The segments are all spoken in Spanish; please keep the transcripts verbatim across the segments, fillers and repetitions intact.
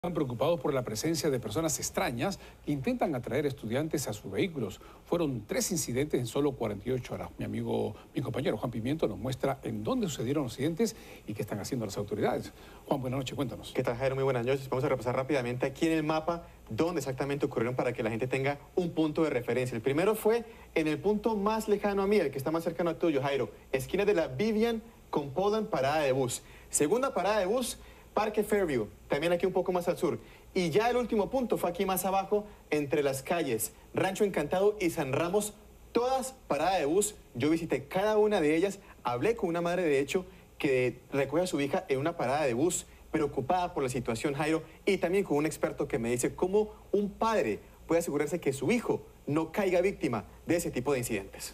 Están preocupados por la presencia de personas extrañas que intentan atraer estudiantes a sus vehículos. Fueron tres incidentes en solo cuarenta y ocho horas. Mi amigo, mi compañero Juan Pimiento nos muestra en dónde sucedieron los incidentes y qué están haciendo las autoridades. Juan, buenas noches, cuéntanos. ¿Qué tal, Jairo? Muy buenas noches. Vamos a repasar rápidamente aquí en el mapa dónde exactamente ocurrieron para que la gente tenga un punto de referencia. El primero fue en el punto más lejano a mí, el que está más cercano a tuyo, Jairo. Esquina de la Vivian con Poland, parada de bus. Segunda parada de bus, Parque Fairview, también aquí un poco más al sur. Y ya el último punto fue aquí más abajo, entre las calles Rancho Encantado y San Ramos, todas paradas de bus. Yo visité cada una de ellas, hablé con una madre de hecho que recoge a su hija en una parada de bus, preocupada por la situación, Jairo, y también con un experto que me dice cómo un padre puede asegurarse que su hijo no caiga víctima de ese tipo de incidentes.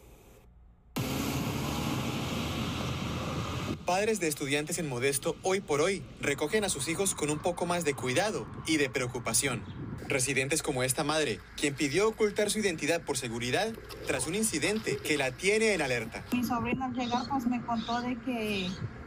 Padres de estudiantes en Modesto hoy por hoy recogen a sus hijos con un poco más de cuidado y de preocupación. Residentes como esta madre, quien pidió ocultar su identidad por seguridad tras un incidente que la tiene en alerta. Mi sobrina al llegar pues me contó de que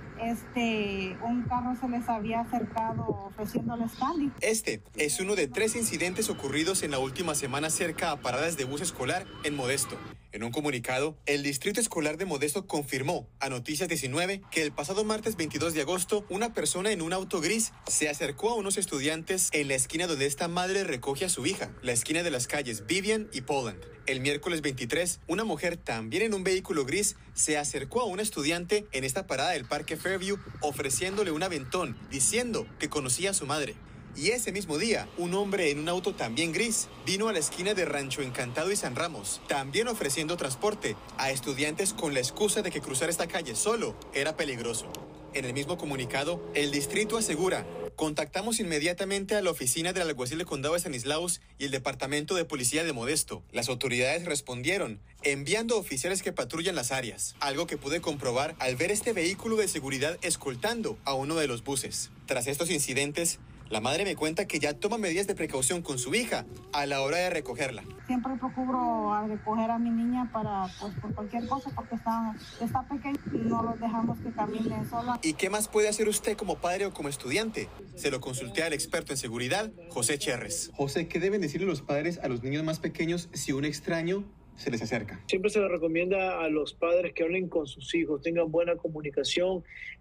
este, un carro se les había acercado ofreciéndoles candy. Este es uno de tres incidentes ocurridos en la última semana cerca a paradas de bus escolar en Modesto. En un comunicado, el Distrito Escolar de Modesto confirmó a Noticias diecinueve que el pasado martes veintidós de agosto, una persona en un auto gris se acercó a unos estudiantes en la esquina donde esta madre recoge a su hija, la esquina de las calles Vivian y Poland. El miércoles veintitrés, una mujer también en un vehículo gris se acercó a un estudiante en esta parada del Parque Fairview ofreciéndole un aventón, diciendo que conocía a su madre. Y ese mismo día, un hombre en un auto también gris vino a la esquina de Rancho Encantado y San Ramos, también ofreciendo transporte a estudiantes con la excusa de que cruzar esta calle solo era peligroso. En el mismo comunicado, el distrito asegura: contactamos inmediatamente a la oficina del alguacil del condado de Stanislaus y el departamento de policía de Modesto. Las autoridades respondieron enviando oficiales que patrullan las áreas, algo que pude comprobar al ver este vehículo de seguridad escoltando a uno de los buses. Tras estos incidentes, la madre me cuenta que ya toma medidas de precaución con su hija a la hora de recogerla. Siempre procuro a recoger a mi niña para, pues, por cualquier cosa, porque está, está pequeña y no los dejamos que camine sola. ¿Y qué más puede hacer usted como padre o como estudiante? Se lo consulté al experto en seguridad, José Cherres. José, ¿qué deben decirle los padres a los niños más pequeños si un extraño se les acerca? Siempre se les recomienda a los padres que hablen con sus hijos, tengan buena comunicación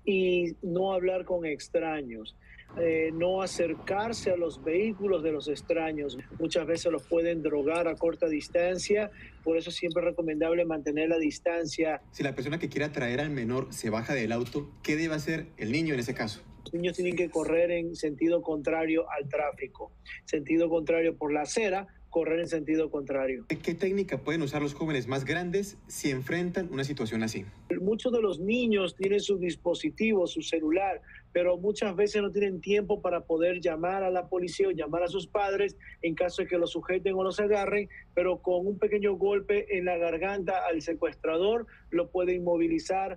y no hablar con extraños. Eh, no acercarse a los vehículos de los extraños. Muchas veces los pueden drogar a corta distancia, por eso siempre es recomendable mantener la distancia. Si la persona que quiera traer al menor se baja del auto, ¿qué debe hacer el niño en ese caso? Los niños tienen que correr en sentido contrario al tráfico, sentido contrario por la acera, correr en sentido contrario. ¿Qué técnica pueden usar los jóvenes más grandes si enfrentan una situación así? Muchos de los niños tienen su dispositivo, su celular, pero muchas veces no tienen tiempo para poder llamar a la policía o llamar a sus padres en caso de que los sujeten o los agarren, pero con un pequeño golpe en la garganta al secuestrador lo puede inmovilizar.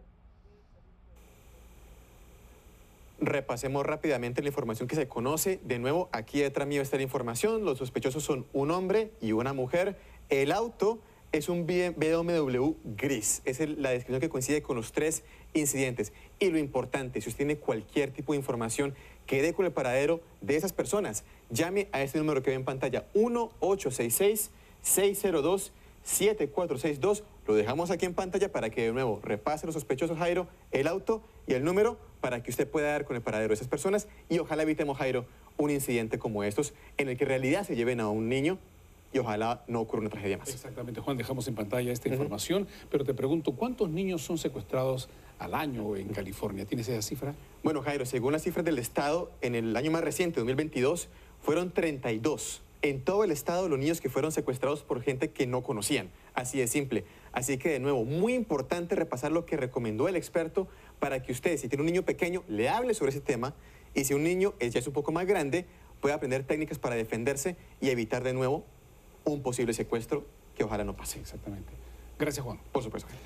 Repasemos rápidamente la información que se conoce. De nuevo, aquí detrás mío está la información. Los sospechosos son un hombre y una mujer. El auto es un B M W gris. Esa es la descripción que coincide con los tres incidentes. Y lo importante, si usted tiene cualquier tipo de información que dé con el paradero de esas personas, llame a este número que ve en pantalla, uno ocho seis seis, seis cero dos, siete cuatro seis dos. Lo dejamos aquí en pantalla para que de nuevo repase los sospechosos, Jairo, el auto y el número para que usted pueda dar con el paradero de esas personas y ojalá evitemos, Jairo, un incidente como estos en el que en realidad se lleven a un niño y ojalá no ocurra una tragedia más. Exactamente, Juan, dejamos en pantalla esta Uh-huh. información, pero te pregunto, ¿cuántos niños son secuestrados al año en California? ¿Tienes esa cifra? Bueno, Jairo, según las cifras del Estado, en el año más reciente, dos mil veintidós, fueron treinta y dos. En todo el estado los niños que fueron secuestrados por gente que no conocían, así de simple. Así que de nuevo, muy importante repasar lo que recomendó el experto para que usted, si tiene un niño pequeño, le hable sobre ese tema y si un niño ya es un poco más grande, pueda aprender técnicas para defenderse y evitar de nuevo un posible secuestro que ojalá no pase. Exactamente. Gracias, Juan. Por supuesto.